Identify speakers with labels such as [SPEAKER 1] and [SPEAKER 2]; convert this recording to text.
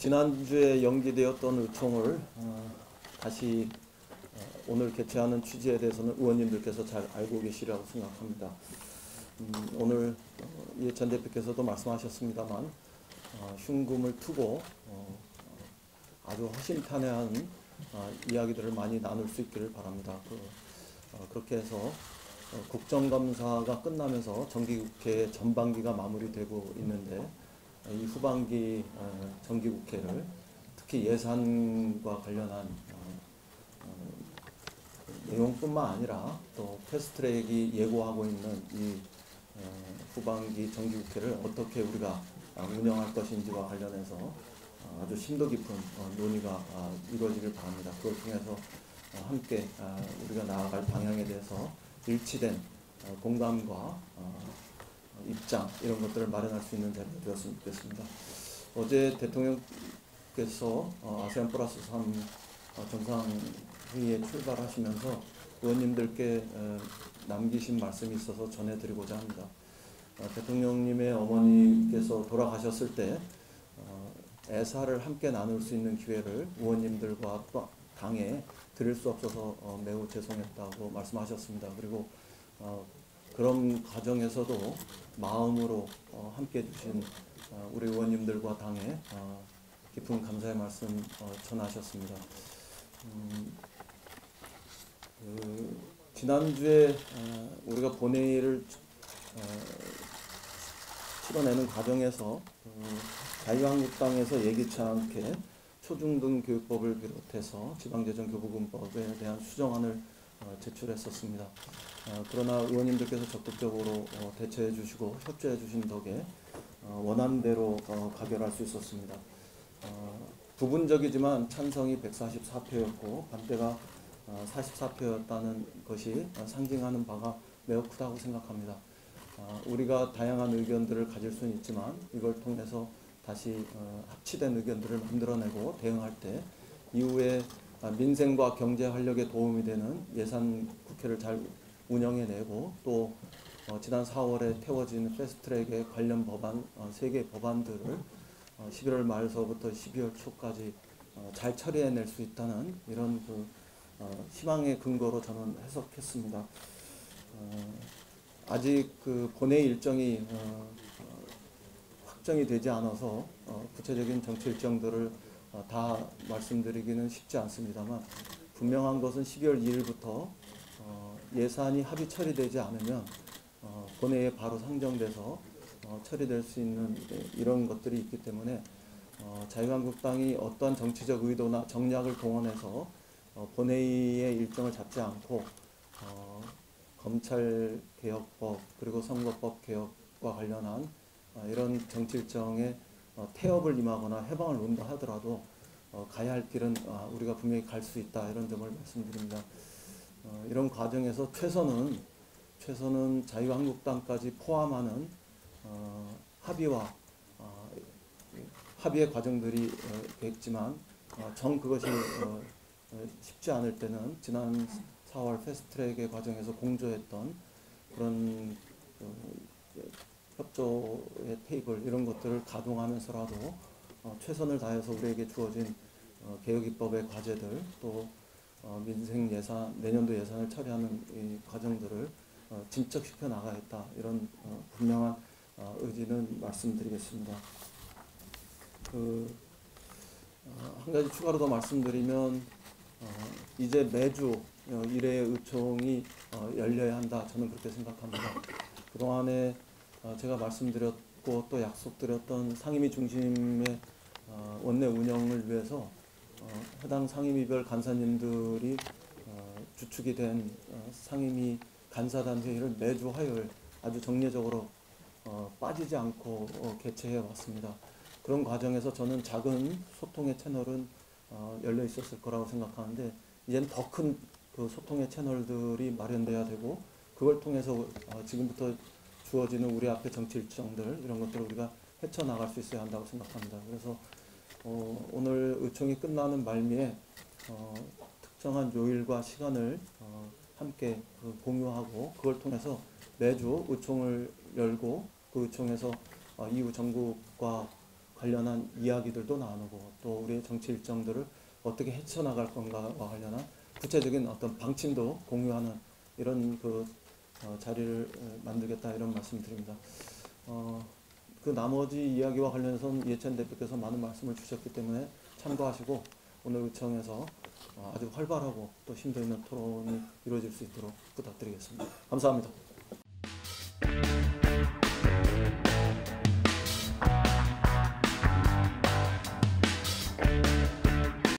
[SPEAKER 1] 지난주에 연기되었던 의총을 다시 오늘 개최하는 취지에 대해서는 의원님들께서 잘 알고 계시리라고 생각합니다. 오늘 이해찬 대표께서도 말씀하셨습니다만 흉금을 투고 아주 허심탄회한 이야기들을 많이 나눌 수 있기를 바랍니다. 그렇게 해서 국정감사가 끝나면서 정기국회 전반기가 마무리되고 있는데 이 후반기 정기국회를 특히 예산과 관련한 내용뿐만 아니라 또 패스트트랙이 예고하고 있는 이 후반기 정기국회를 어떻게 우리가 운영할 것인지와 관련해서 아주 심도 깊은 논의가 이루어지길 바랍니다. 그걸 통해서 함께 우리가 나아갈 방향에 대해서 일치된 공감과 입장 이런 것들을 마련할 수 있는 자리가 되었으면 좋겠습니다. 어제 대통령께서 아세안 플러스 3 정상회의에 출발하시면서 의원님들께 남기신 말씀이 있어서 전해드리고자 합니다. 대통령님의 어머니께서 돌아가셨을 때 애사를 함께 나눌 수 있는 기회를 의원님들과 또 당에 드릴 수 없어서 매우 죄송했다고 말씀하셨습니다. 그리고 그런 과정에서도 마음으로 함께 해주신 우리 의원님들과 당에 깊은 감사의 말씀 전하셨습니다. 지난주에 우리가 본회의를 치러내는 과정에서 자유한국당에서 예기치 않게 초중등 교육법을 비롯해서 지방재정교부금법에 대한 수정안을 제출했었습니다. 그러나 의원님들께서 적극적으로 대처해 주시고 협조해 주신 덕에 원안대로 가결할 수 있었습니다. 부분적이지만 찬성이 144표였고 반대가 44표였다는 것이 상징하는 바가 매우 크다고 생각합니다. 우리가 다양한 의견들을 가질 수는 있지만 이걸 통해서 다시 합치된 의견들을 만들어내고 대응할 때 이후에 민생과 경제 활력에 도움이 되는 예산 국회를 잘 운영해내고 또 지난 4월에 태워진 패스트트랙의 관련 법안 3개 법안들을 11월 말서부터 12월 초까지 잘 처리해낼 수 있다는 이런 희망의 근거로 저는 해석했습니다. 아직 본회의 일정이 확정이 되지 않아서 구체적인 정치 일정들을 다 말씀드리기는 쉽지 않습니다만 분명한 것은 12월 2일부터 예산이 합의 처리되지 않으면 본회의에 바로 상정돼서 처리될 수 있는 이런 것들이 있기 때문에 자유한국당이 어떠한 정치적 의도나 정략을 동원해서 본회의의 일정을 잡지 않고 검찰개혁법 그리고 선거법 개혁과 관련한 이런 정치 일정에 태업을 임하거나 해방을 논다 하더라도 가야 할 길은 우리가 분명히 갈 수 있다 이런 점을 말씀드립니다. 이런 과정에서 최선은 자유한국당까지 포함하는 합의의 과정들이 있겠지만 그것이 쉽지 않을 때는 지난 4월 패스트트랙의 과정에서 공조했던 그런 협조의 테이블 이런 것들을 가동하면서라도 최선을 다해서 우리에게 주어진 개혁 입법의 과제들 또 민생 예산 내년도 예산을 처리하는 이 과정들을 진척시켜 나가겠다 이런 분명한 의지는 말씀드리겠습니다. 한 가지 추가로 더 말씀드리면 이제 매주 1회 의총이 열려야 한다 저는 그렇게 생각합니다. 그동안에 제가 말씀드렸고 또 약속드렸던 상임위 중심의 원내 운영을 위해서 해당 상임위별 간사님들이 주축이 된 상임위 간사단 회의를 매주 화요일 아주 정례적으로 빠지지 않고 개최해 왔습니다. 그런 과정에서 저는 작은 소통의 채널은 열려 있었을 거라고 생각하는데 이제는 더 큰 소통의 채널들이 마련돼야 되고 그걸 통해서 지금부터 주어지는 우리 앞의 정치 일정들 이런 것들을 우리가 헤쳐나갈 수 있어야 한다고 생각합니다. 그래서 오늘 의총이 끝나는 말미에 특정한 요일과 시간을 함께 공유하고 그걸 통해서 매주 의총을 열고 그 의총에서 이후 정국과 관련한 이야기들도 나누고 또 우리의 정치 일정들을 어떻게 헤쳐나갈 건가와 관련한 구체적인 어떤 방침도 공유하는 이런 자리를 만들겠다 이런 말씀드립니다. 그 나머지 이야기와 관련해서는 이해찬 대표께서 많은 말씀을 주셨기 때문에 참고하시고 오늘 의청에서 아주 활발하고 또 심도 있는 토론이 이루어질 수 있도록 부탁드리겠습니다. 감사합니다.